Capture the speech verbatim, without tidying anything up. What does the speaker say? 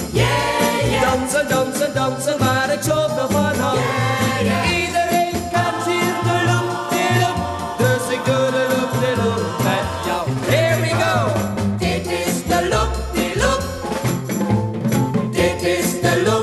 Yeah, yeah. Dansen, dansen, dansen, waar ik zoveel van hou. Yeah, yeah. Iedereen kent hier de loop, de loop. Dus ik doe de loop, de loop met jou. Here we go. Dit is de loop, de loop. Dit is de loop.